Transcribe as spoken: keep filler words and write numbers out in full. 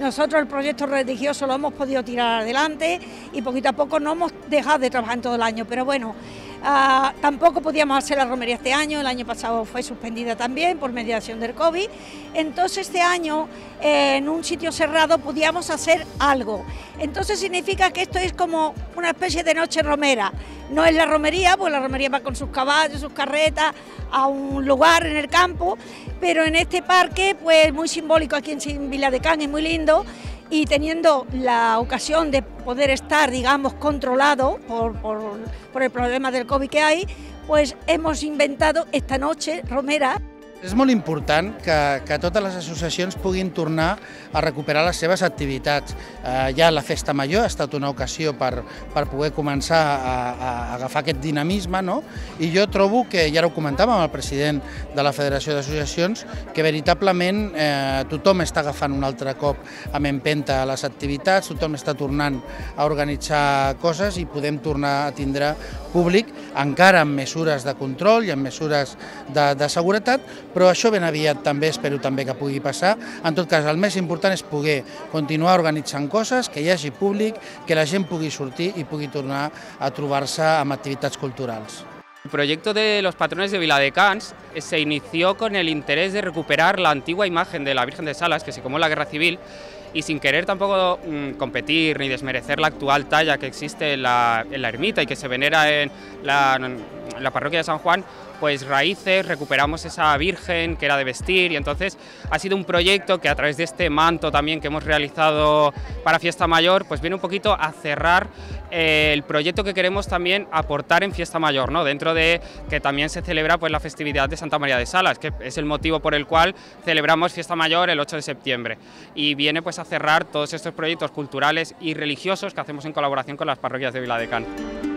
Nosotros el proyecto religioso lo hemos podido tirar adelante y poquito a poco no hemos dejado de trabajar en todo el año, pero bueno, Uh, tampoco podíamos hacer la romería este año, el año pasado fue suspendida también por mediación del COVID, entonces este año eh, en un sitio cerrado podíamos hacer algo, entonces significa que esto es como una especie de noche romera, no es la romería, porque la romería va con sus caballos, sus carretas a un lugar en el campo, pero en este parque pues muy simbólico aquí en Viladecans, es muy lindo. Y teniendo la ocasión de poder estar, digamos, controlado por, por, por el problema del COVID que hay, pues hemos inventado esta noche romera. És molt important que, que totes les associacions puguin tornar a recuperar les seves activitats. Eh, ja la Festa Major ha estat una ocasió per, per poder començar a, a agafar aquest dinamisme, no? I jo trobo que, ja ho comentàvem amb el president de la Federació d'Associacions, que veritablement eh, tothom està agafant un altre cop amb empenta a les activitats, tothom està tornant a organitzar coses i podem tornar a tindre públic, encara amb mesures de control i amb mesures de, de seguretat, però això ben aviat també espero també que pugui passar. En tot cas, el més important és poder continuar organitzant coses, que hi hagi públic, que la gent pugui sortir i pugui tornar a trobar-se amb activitats culturals. El proyecto de los patrones de Viladecans se inició con el interés de recuperar la antigua imagen de la Virgen de Salas, que se quemó en la Guerra Civil, y sin querer tampoco mmm, competir ni desmerecer la actual talla que existe en la, en la ermita y que se venera en la, en la parroquia de San Juan, pues raíces, recuperamos esa Virgen que era de vestir, y entonces ha sido un proyecto que a través de este manto también que hemos realizado para Fiesta Mayor, pues viene un poquito a cerrar eh, el proyecto que queremos también aportar en Fiesta Mayor, ¿no? Dentro de que también se celebra pues la festividad de Santa María de Salas, que es el motivo por el cual celebramos Fiesta Mayor el ocho de septiembre, y viene pues a cerrar todos estos proyectos culturales y religiosos que hacemos en colaboración con las parroquias de Viladecans.